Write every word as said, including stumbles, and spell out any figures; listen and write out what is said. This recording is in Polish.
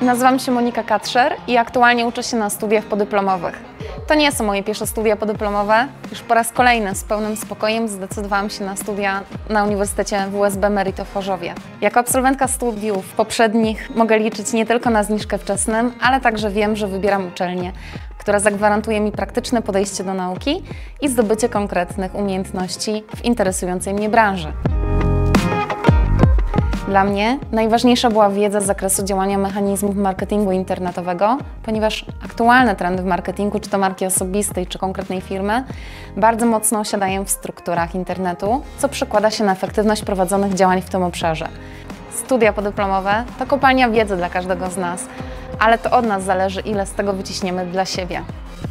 Nazywam się Monika Katscher i aktualnie uczę się na studiach podyplomowych. To nie są moje pierwsze studia podyplomowe. Już po raz kolejny z pełnym spokojem zdecydowałam się na studia na Uniwersytecie W S B Emeryto w Chorzowie. Jako absolwentka studiów poprzednich mogę liczyć nie tylko na zniżkę w czesnym, ale także wiem, że wybieram uczelnię, która zagwarantuje mi praktyczne podejście do nauki i zdobycie konkretnych umiejętności w interesującej mnie branży. Dla mnie najważniejsza była wiedza z zakresu działania mechanizmów marketingu internetowego, ponieważ aktualne trendy w marketingu, czy to marki osobistej, czy konkretnej firmy, bardzo mocno osiadają w strukturach internetu, co przekłada się na efektywność prowadzonych działań w tym obszarze. Studia podyplomowe to kopalnia wiedzy dla każdego z nas, ale to od nas zależy, ile z tego wyciśniemy dla siebie.